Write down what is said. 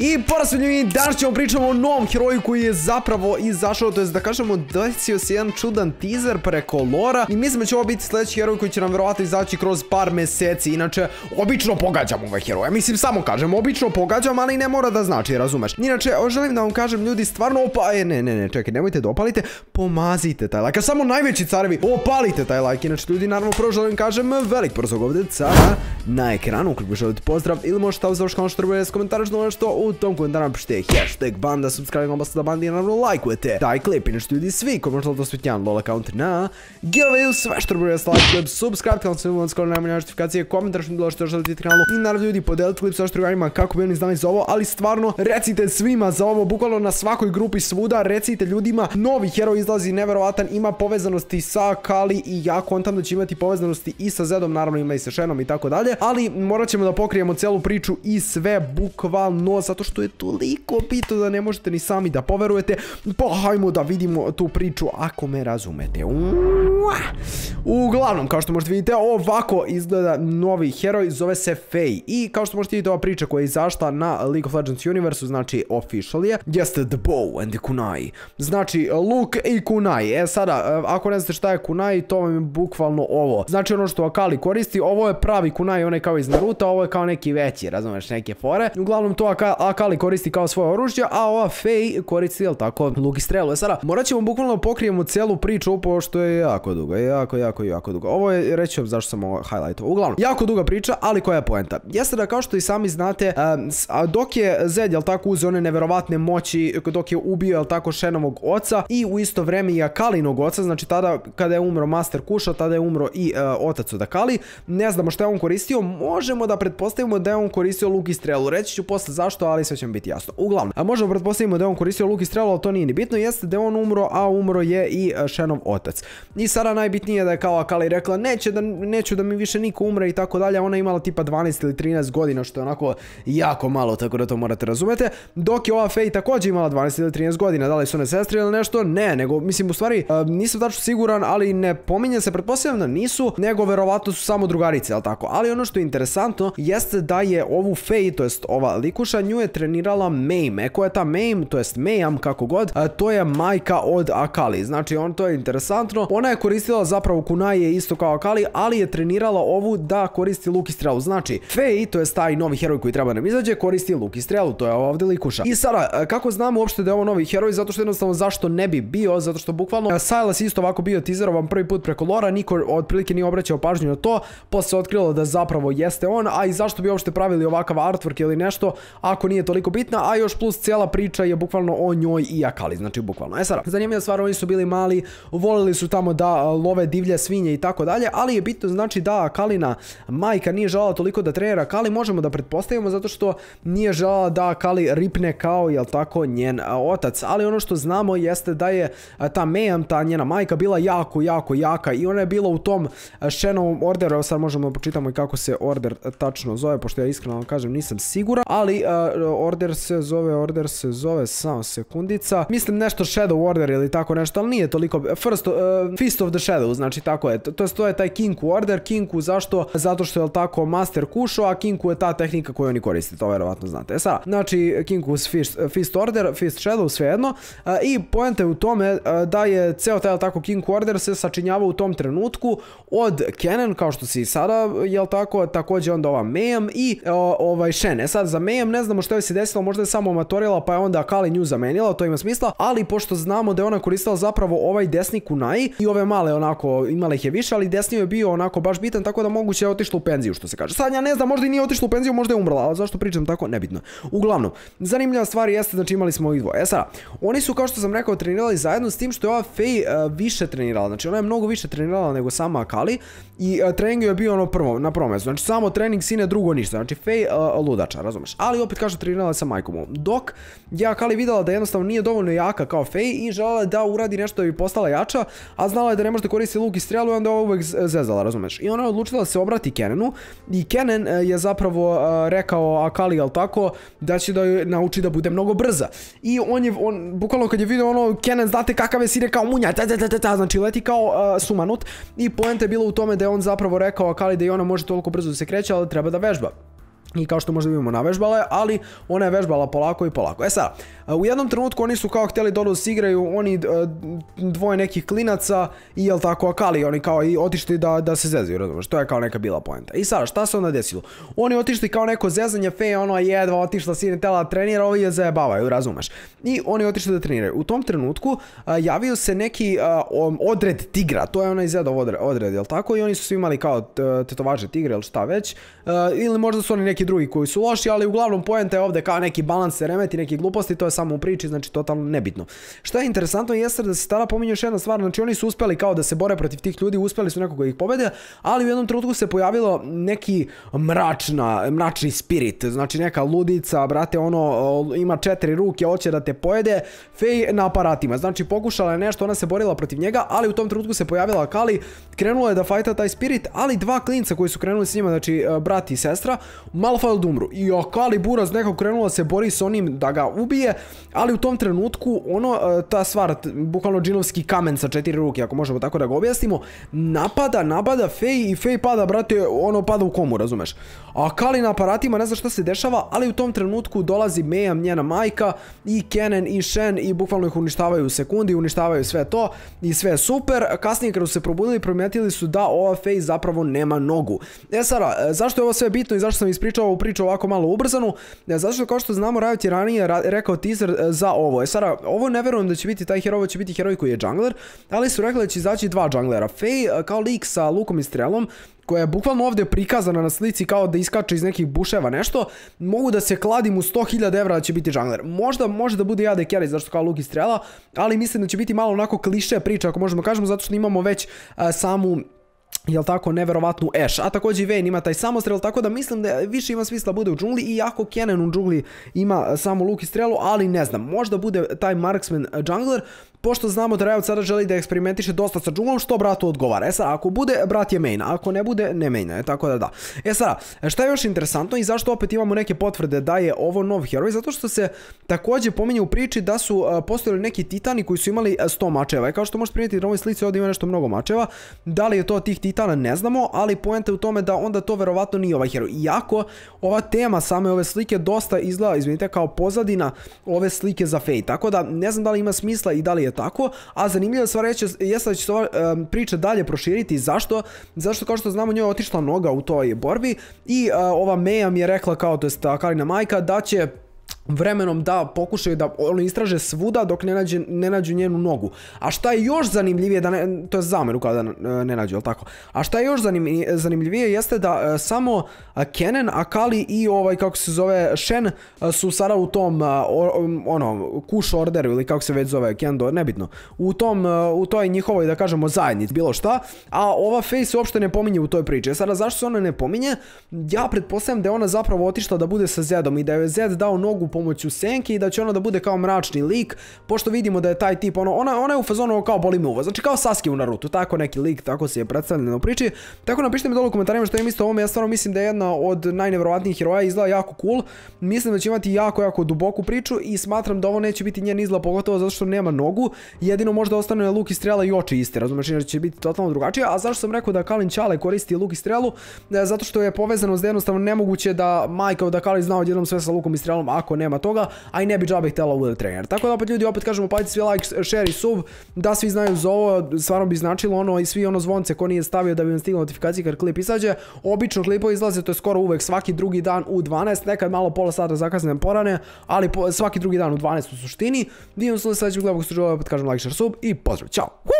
I porazumljivi, danas ćemo pričamo o novom heroju koji je zapravo izašao, to jest da kažemo desio se jedan čudan teaser preko lora i mislim da će ovo biti sljedeći heroj koji će nam verovatno izaći kroz par meseci. Inače, obično pogađam ove heroje, mislim samo kažem, obično pogađam, ali ne mora da znači, razumeš. Inače, želim da vam kažem ljudi, stvarno ne, čekaj, nemojte da opalite, pomazite taj like, a samo najveći carevi, opalite taj like. Inače ljudi, naravno prvo želim kažem velik prozog ovdje cara na ekranu, ukoliko želite pozdrav ili možete tamo završiti kao što treba komentaraš što u tom komentaru napišite hashtag banda, subscribe na da bandi i naravno lajkujete taj klip. Inače ljudi, svi koji možete da osvijeti jedan LOL account na giveawayu, sve što treba da like klip, subscribe kanal, sve vam skoro najmanje notifikacije, komentar što mi bilo što želite kanalu i naravno ljudi podelite klip sa što drugarima kako bi oni znali za ovo, ali stvarno recite svima za ovo, bukvalno na svakoj grupi svuda, recite ljudima, novi heroj izlazi neverovatan, ima povezanosti sa Kali i ja kontam da će imati povezanosti i sa Zedom, naravno ima i sa Shenom i tako dalje, ali morat ćemo da pokrijemo celu priču i sve bukvalno, zato što je toliko bitno da ne možete ni sami da poverujete, pa hajmo da vidimo tu priču ako me razumete. Uglavnom, kao što možete vidite, ovako izgleda novi heroj, zove se Faye i kao što možete vidjeti ova priča koja je izašla na League of Legends Universe, znači official je, jeste The Bow and the Kunai, znači Luk i Kunai. Sada, ako ne znate šta je Kunai, to vam je bukvalno ovo, znači ono što Akali koristi, ovo je pravi Kunai, onaj kao iz Naruto, ovo je kao neki veći, razumeš, neke fore, uglavnom to Akali koristi kao svoje oružje, a ova Faye koristi, jel tako, luk i strelu. Sada, morat ćemo bukvalno pokrijemo cijelu priču, pošto je jako dugo, jako dugo. Ovo je, reći vam zašto sam ovo highlightao. Uglavnom, jako duga priča, ali koja je poenta? Jeste da kao što i sami znate, dok je Zed, jel tako, uzeo one neverovatne moći, dok je ubio, jel tako, Shenovog oca i u isto vreme i Akalinog oca, znači tada kada je umro Master Kusha, tada je umro i otac od Akali, ne znamo šta je on koristio, možemo da pretpostavimo da je on koristio luk i strelu, reći ću posle zašto, ali sve će mi biti jasno. Uglavnom, možemo pretpostavimo da je on koristio luk i strelu, ali to nije ni bitno, jeste da je on umro, a umro je i Shenov otac. I sada najbitnije da je kao Akali rekla, neću da mi više niko umre i tako dalje, ona je imala tipa 12 ili 13 godina, što je onako jako malo, tako da to morate razumete, dok je ova Faye također imala 12 ili 13 godina, da li su one sestre ili nešto, ne, nego, mislim, u stvari, nisam tačno siguran, ali ne pominje se, pretpostavljam da nisu, nego verovatno su samo drugarice, jel tako, ali ono što je interesantno, jeste da je ovu Faye, to jest ova likuša, nju je trenirala Mayme, ko je ta Mayme, to jest Mayam, kako god, to je majka od Akali, znači, to je interesantno, ona je koristila zapravo Kunai isto kao Akali, ali je trenirala ovu da koristi luk i strelu, znači, Faye, to jest taj novi heroj koji treba nam izađe, koristi luk i strelu, to je ovdje likuša. I sada, kako znamo uopšte da je ovo novi heroj, zato što jednostavno zašto ne bi bio, zato što bukvalno Sylas isto ovako bio teaserovan prvi put preko lora, niko otprilike nije obraćao pažnju na to, posle se otkrilo da zapravo jeste on, a i zašto bi uopšte pravili ovakav artwork ili nešto, ako nije toliko bitna, a još plus cijela priča je bukvalno o njoj i Akali, znači bukvalno. Sada, zanimljiva stvar, oni su bili mali, volili su tamo da love divlje svinje i tako dalje, ali je bitno znači da Akalina majka nije želala toliko da trenira Akali, možemo da pretpostavimo zato što nije želala da Akali ripne kao, jel tako, njen otac, ali ono što znamo jeste da je ta Mayam, ta njena majka, bila jako jaka i ona je bila u tom Shenovom orderu. Evo sad možemo da počitamo i kako se order tačno zove, pošto ja iskreno vam kažem nisam siguran, ali order se zove, samo sekundica, mislim nešto Shadow Order ili tako nešto, ali nije toliko, Fist of the Shadow, znači tako je, to je taj Kinku order. Kinku zašto? Zato što je tako Master Kusho, a Kinku je ta tehnika koju oni koriste, to verovatno znate. Sada, znači Kinku's Fist Order, Fist Shadow, svejedno, i poenta je u tome da je ceo taj tako Kinku order se sačinjava u tom trenutku od Kennen, kao što se i sada, jel tako, također onda ova Mayam i Shen. Sad za Mayam ne znamo što je se desilo, možda je samo amatorila pa je onda Akali nju zamenila, to ima smisla, ali pošto znamo da je ona koristila zapravo ovaj desni Kunai i ove male onako, imala ih je više, ali desni je bio onako baš bitan, tako da moguće je otišla u penziju, što se kaže. Sad ja ne znam, možda i nije otišla u penziju, možda je umrla, ali zašto pričam tako, nebitno. Uglavnom, zanimljiva stvar jeste, znači imali smo ovih dvoje. Sada, oni su, kao što sam rekao, trenirali zajedno, s tim što je ova Faye više trenirala, znači ona je mnogo više trenirala nego sama Akali i trening je bio ono na prvom mjestu, znači samo trening, sine, drugo ništa, znači Faye ludača, razumeš, ali opet kaže trenirala sa majkom, dok je Akali videla da jednostavno nije dovoljno jaka kao Faye i želela da uradi nešto da bi postala jača, a znala je da ne može da koristi luk i strelu i onda je uvek zezala, razumeš, i ona je odlučila da se obrati Kennenu i Kennen je zapravo rekao Akali, jel tako, da će da joj nauči da bude mnogo brza i on bukvalno kad je vidio ono, Kennen, znate kakav je, sine, kao munja, znači leti kao sumanut i poenta je bila u tome da je on zapravo rekao Akali da i ona može toliko brzo da se kreće, ali treba da vežba. i kao što možda vidimo navežbala, ali ona je vežbala polako i polako. Sad, u jednom trenutku oni su kao htjeli dolu se igraju, oni dvoje nekih klinaca i jel tako Akali, oni kao i otišli da se zezaju, razumiješ, to je kao neka bila poenta. I sada, šta se onda desilo? Oni otišli kao neko zezanje, Faye ono jedva otišla sin tela trenira, ovi je zajebavaju, razumeš. I oni otišli da treniraju. U tom trenutku javio se neki odred tigra, to je onaj Zedov odred, jel tako? I oni su svi imali kao tetovaže tigra ili šta već, ili možda su oni neki drugi koji su loši, ali uglavnom poenta je ovdje kao neki balans se remeti, neki gluposti, to je samo u priči, znači totalno nebitno. Šta je interesantno jeste da se tada pominje još jedna stvar, znači oni su uspjeli kao da se bore protiv tih ljudi, uspjeli su nekoga ih pobede, ali u jednom trenutku se pojavilo neki mračni spirit, znači neka ludica, brate, ono, ima 4 ruke, hoće da te pojede, Faye na aparatima, znači pokušala je nešto, ona se borila protiv njega, ali u tom trenutku se pojavila Akali, krenulo je da fajta taj spirit, ali dva klinca koji su krenuli s njima, znači brat i sestra, Malfoy da umru. I Akali buraz nekako krenula se bori s onim da ga ubije, ali u tom trenutku ono, ta stvar, bukvalno džinovski kamen sa 4 ruke, ako možemo tako da ga objasnimo, napada Faye i Faye pada, brate, ono pada u komu, razumeš. Akali na aparatima, ne zna šta se dešava, ali u tom trenutku dolazi Mayhem, njena majka, i Kennen i Shen i bukvalno ih uništavaju u sekundi, uništavaju sve to i sve je super. Kasnije kada su se probudili, primijetili su da ova Faye zapravo nema nogu. Sada, zašto je ovo sve bitno i zašto sam ispričao ovu priču ovako malo ubrzanu? Zato što kao što znamo, Riot je ranije rekao teaser za ovo. Sada, ovo ne verujem da će biti taj heroj, ovo će biti heroj koji je jungler, ali su rekli da će izaći dva junglera. Faye kao lik sa lukom i strelom, koja je bukvalno ovdje prikazana na slici kao da iskače iz nekih buševa nešto, mogu da se kladim u 100.000 evra da će biti jungler. Možda može da bude Jade Carry, zašto kao luk i strela, ali mislim da će biti malo onako kliše priča, ako možemo kažemo, zato što imamo već samu, jel tako, neverovatnu Ashe, a također i Vayne ima taj samostrel, tako da mislim da više ima smisla bude u džungli, iako Kennen u džungli ima samo luk i strelu, ali ne znam, možda bude taj marksman jungler, pošto znamo da Riot sada želi da eksperimentiše dosta sa džunglom, što bratu odgovara. Sad, ako bude, brat je main, ako ne bude, ne main, tako da da. Sada, šta je još interesantno i zašto opet imamo neke potvrde da je ovo nov heroj? Zato što se također pominje u priči da su postojali neki titani koji su imali 100 mačeva. I kao što možete primijetiti na ovoj slici, ovdje ima nešto mnogo mačeva. Da li je to tih titana, ne znamo, ali poenta je u tome da onda to verovatno nije ovaj heroj. Iako ova tema same ove slike dosta izgleda, izvinite, kao pozadina ove slike za Faye. Tako da ne znam da li ima smisla i da li je tako, a zanimljiva stvar jeste da će se ova priča dalje proširiti. Zašto? Zašto, kao što znamo, njoj je otišla noga u toj borbi i ova Mayhem je rekla, kao to jest Akalina majka, da će vremenom da pokušaju da ono istraže svuda dok ne nađu njenu nogu. A šta je još zanimljivije, to je zameru kada ne nađu, jel tako? A šta je još zanimljivije jeste da samo Kennen, Akali i kako se zove, Shen su sada u tom Kush orderu ili kako se već zove, Kendo, nebitno. U toj njihovoj, da kažemo, zajednici, bilo šta. A ova Faye se uopšte ne pominje u toj priči. Sada, zašto se ona ne pominje? Ja pretpostavljam da je ona zapravo otišla da bude sa Zedom i da je Zed dao nogu pomoću senke i da će ona da bude kao mračni lik, pošto vidimo da je taj tip, ona je u fazonu kao boli me uvo, znači kao Sasuke u Naruto, tako neki lik, tako se je predstavljeno u priči. Tako napišite mi dole u komentarima što je mislite o ovome, ja stvarno mislim da je jedna od najneverovatnijih heroja, izgleda jako cool, mislim da će imati jako duboku priču i smatram da ovo neće biti njen izgled, pogotovo zato što nema nogu, jedino možda ostane luk i strela i oči iste, razumiješ, da će biti totalno drugačije. A zašto sam rekao da Kalin Čale koristi luk i strelu? Zato što je povezano s jednostavno nemoguće da majka od Akali zna odjednom sve sa lukom i strelom ako nema toga, a i ne bi džabe htjela bude trener. Tako da opet ljudi, opet kažemo, pazite svi like, share i sub, da svi znaju za ovo, stvarno bi značilo i svi zvonce ko nije stavio da bi vam stigla notifikacija kad klip izađe. Obično klipovi izlaze, to je skoro uvek svaki drugi dan u 12, nekad malo pola sata zakasne porane, ali svaki drugi dan u 12 u suštini. Vidimo se u sljedećem klipu, ako ste želeli, opet kažem like, share, sub i pozdrav, ćao!